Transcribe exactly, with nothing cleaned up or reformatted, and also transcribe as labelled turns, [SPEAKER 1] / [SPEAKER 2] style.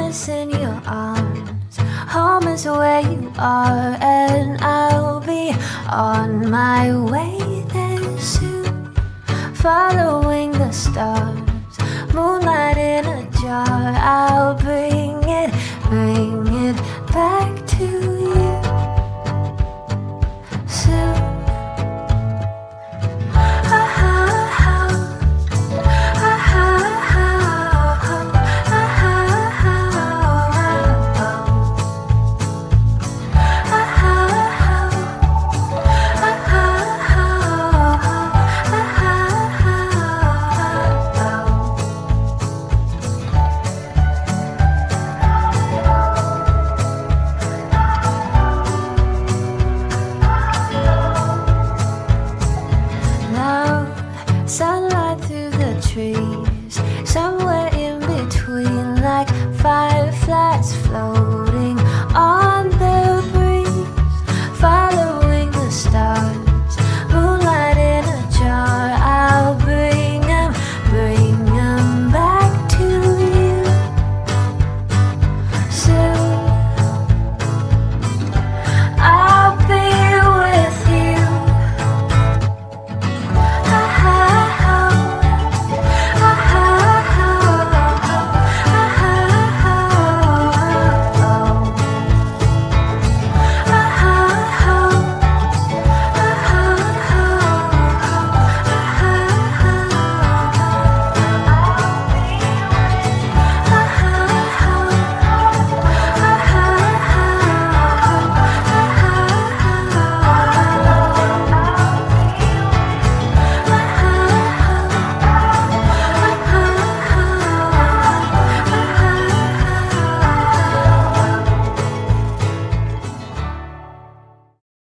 [SPEAKER 1] promise in your arms. Home is where you are, and I'll be on my way there soon, following the stars, moonlight in a jar. I'll bring it, bring it back to you.